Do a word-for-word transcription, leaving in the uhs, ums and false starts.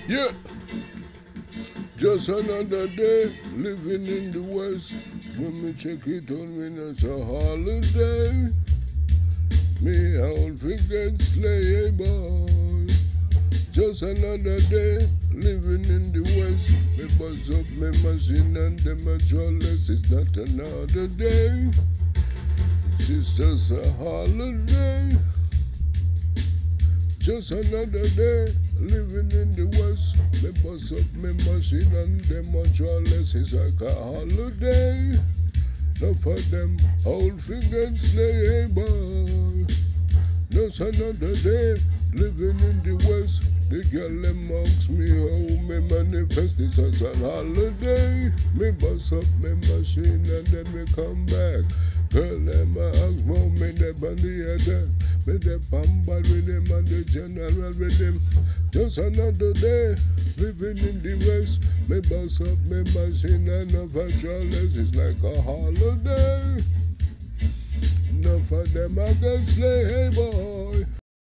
Yeah, just another day living in the West. When me check it on me, it's a holiday. Me old forget slay boy. Just another day living in the West. Me buzz up me machine and them a jealous. It's not another day. It's just a holiday. Just another day living in the West. Me bust up me machine and them a jealous. It's like a holiday. Now for them old fingers slay boy. Just another day living in the West. The girl them asks me how me manifest this as a holiday. Me bust up me machine and then me come back. Girl them ask for me the bandy other. Me the pamba with them and the general with them. Just another day living in the West. Me bust up me machine and no virtualness. It's like a holiday. Enough of them I can slay boy.